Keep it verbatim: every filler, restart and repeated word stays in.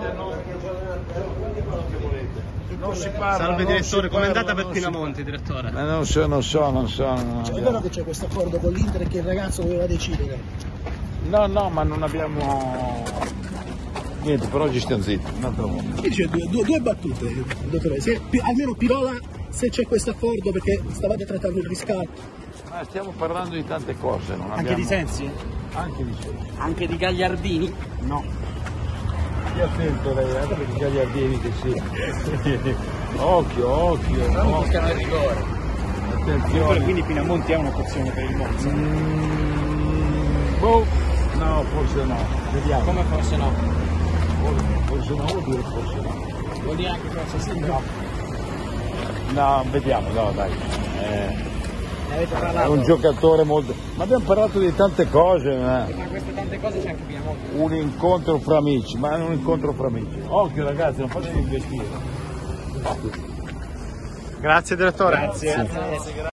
Non si parla, Salve non direttore, si com'è parla, andata per non si- Pinamonti, direttore? Ma non so, non so, non so. non Cioè, è abbiamo- vero che c'è questo accordo con l'Inter e che il ragazzo doveva decidere. No, no, ma non abbiamo niente, per oggi stiamo zitti, un'altra volta. Mi dice due, due- due battute, dottore, se, pi- almeno Pirola se c'è questo accordo perché stavate trattando il riscatto. Ma stiamo parlando di tante cose, non Anche abbiamo... di Sensi? Anche di Sensi. Anche di Gagliardini? No. Stia attento lei, anche perché Gagliardini che sì. Occhio, occhio, Non occhio. buscano il rigore. Attenzione. Quindi Pinamonti è un'opzione per il Monza. Mm, boh, no, forse no. Vediamo. Come forse no? Forse, forse no, vuol dire forse no. Vuol dire anche forse sì, no. No, vediamo, no, dai. Eh, Ne avete è parlato? un giocatore molto... Ma abbiamo parlato di tante cose, ma Tra queste tante cose c'è anche Pinamonti. un incontro fra amici, ma è un incontro fra amici. Occhio ragazzi, non faccio investire. Grazie direttore. Grazie.